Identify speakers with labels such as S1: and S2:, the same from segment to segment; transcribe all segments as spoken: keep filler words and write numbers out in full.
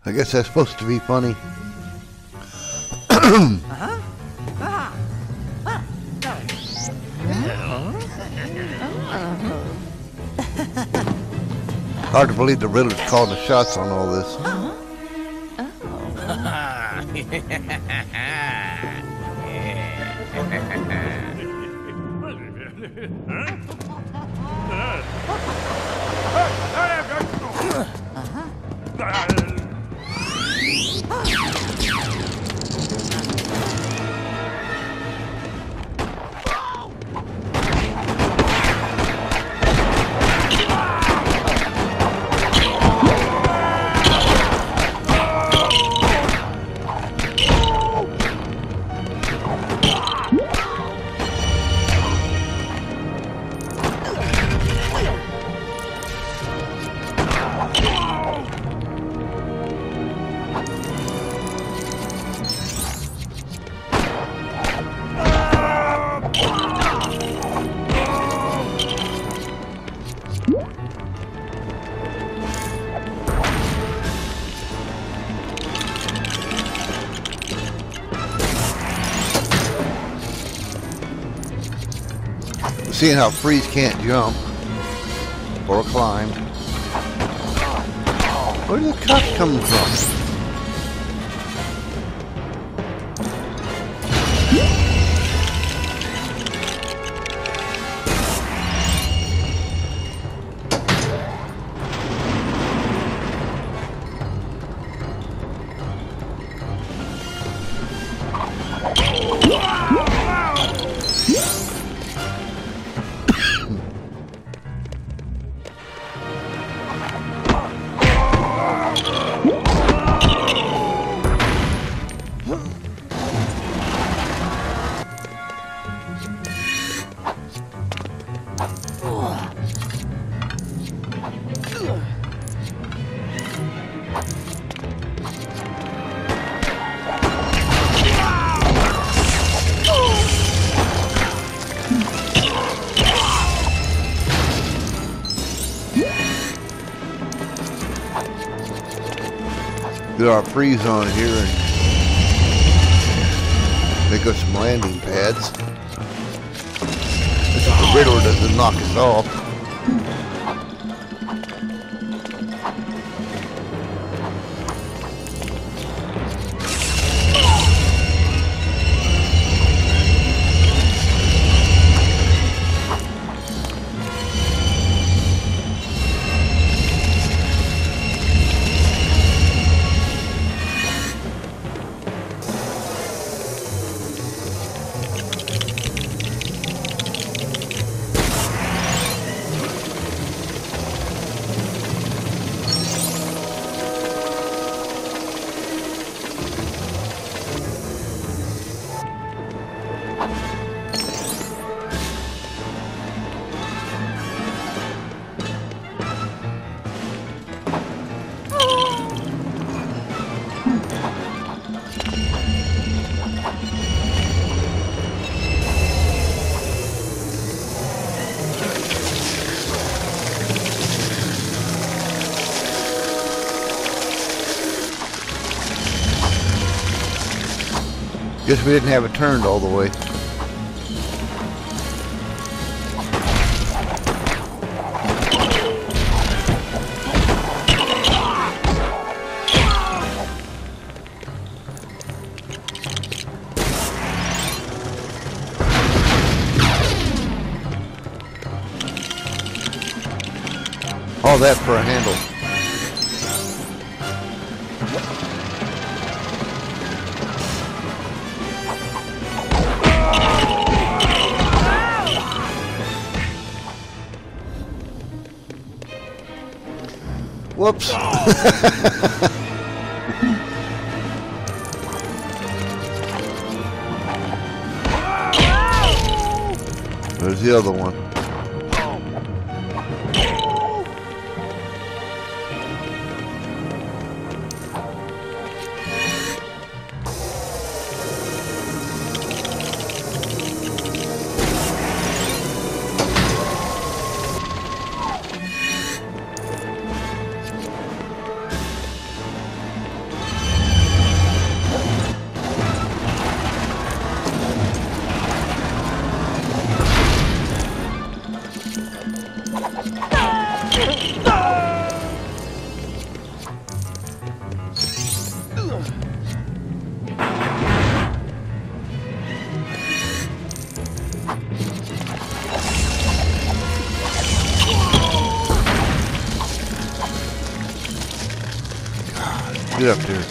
S1: I guess that's supposed to be funny.
S2: Uh-huh. Ah. Ah.
S1: Hard to believe the Riddler's calling the shots on all this.
S2: Uh-huh.
S1: Seeing how Freeze can't jump or climb. Where did the cops come from? Get our Freeze on here and make us some landing pads. If the Riddler doesn't knock us off. Guess we didn't have it turned all the way. All that for a handle. Whoops. There's the other one. Get up there.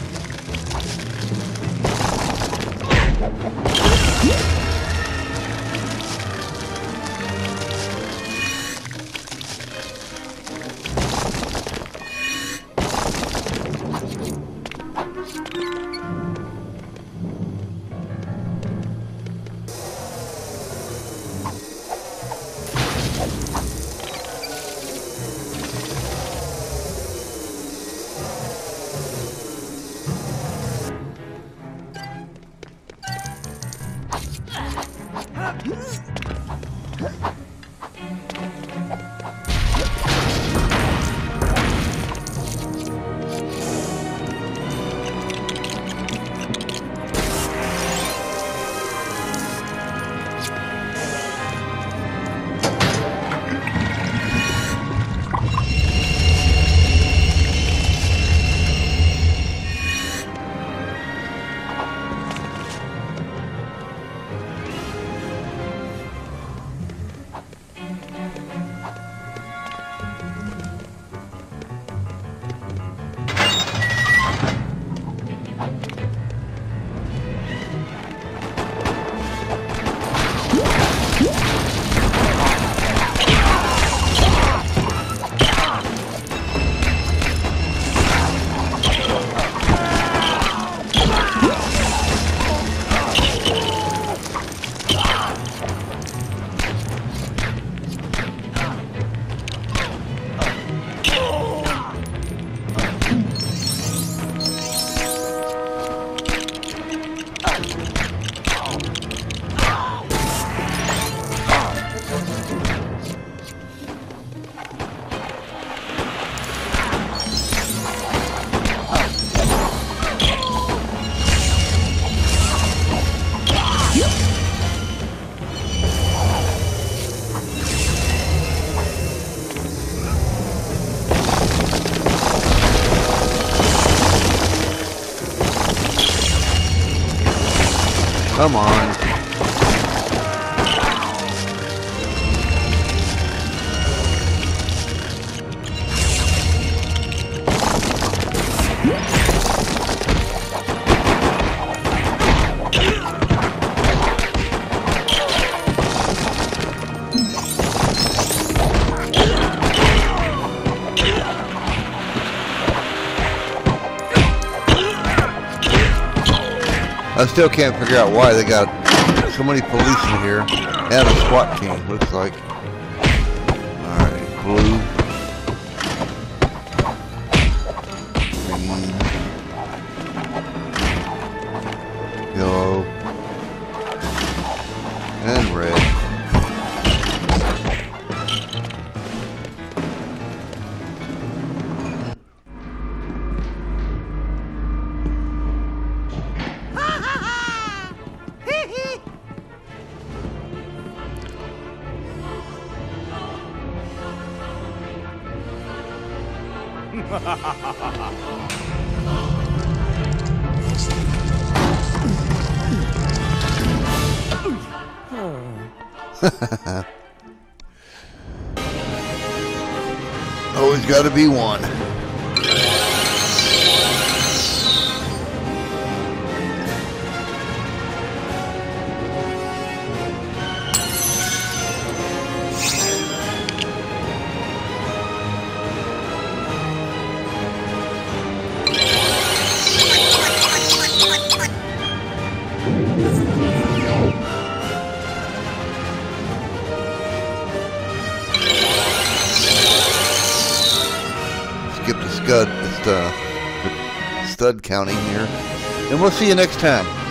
S1: Come on. I still can't figure out why they got so many police in here and a SWAT team, looks like. Alright, blue. Green. Yellow. And red. Always gotta be one. Skip the scud, it's uh, stud counting here, and we'll see you next time.